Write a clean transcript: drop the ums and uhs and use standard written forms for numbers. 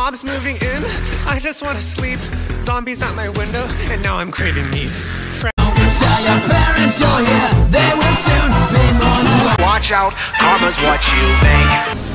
mob's moving in, I just wanna sleep. Zombies out my window, and now I'm craving meat. Tell your parents you're here, they will soon be mourning. Watch out, karma's what you make.